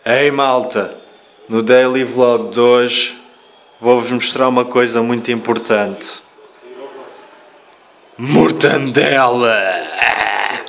Ei malta, no Daily Vlog de hoje vou-vos mostrar uma coisa muito importante. Mortandela!